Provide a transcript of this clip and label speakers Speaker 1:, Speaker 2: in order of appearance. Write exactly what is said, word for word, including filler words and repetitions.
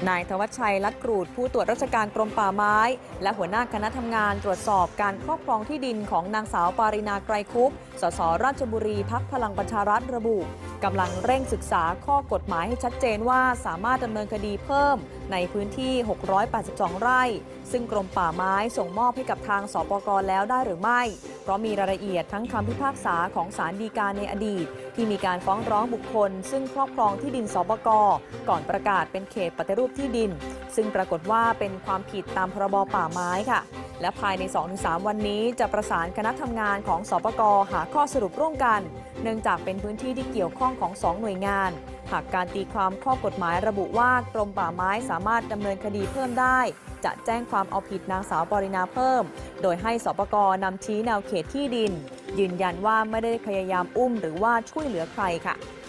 Speaker 1: นายธวัชชัย ลัดกรูดผู้ตรวจราชการกรมป่าไม้และหัวหน้าคณะทำงานตรวจสอบการครอบครองที่ดินของนางสาวปารินาไกรคุปสสราชบุรีพรรคพลังประชารัฐระบุกำลังเร่งศึกษาข้อกฎหมายให้ชัดเจนว่าสามารถดำเนินคดีเพิ่มในพื้นที่ หกร้อยแปดสิบสอง ไร่ ซึ่งกรมป่าไม้ส่งมอบให้กับทางสปก.แล้วได้หรือไม่เพราะมีรายละเอียดทั้งคำพิพากษาของศาลฎีกาในอดีตที่มีการฟ้องร้องบุคคลซึ่งครอบครองที่ดินสปก.ก่อนประกาศเป็นเขตปฏิรูปที่ดินซึ่งปรากฏว่าเป็นความผิดตามพรบป่าไม้ค่ะและภายใน สองถึงสาม วันนี้จะประสานคณะทำงานของสปก.หาข้อสรุปร่วมกันเนื่องจากเป็นพื้นที่ที่เกี่ยวข้องของสองหน่วยงานหากการตีความข้อกฎหมายระบุว่ากรมป่าไม้สามารถดำเนินคดีเพิ่มได้จะแจ้งความเอาผิดนางสาวปรินาเพิ่มโดยให้สปก.นำชี้แนวเขตที่ดินยืนยันว่าไม่ได้พยายามอุ้มหรือว่าช่วยเหลือใครค่ะ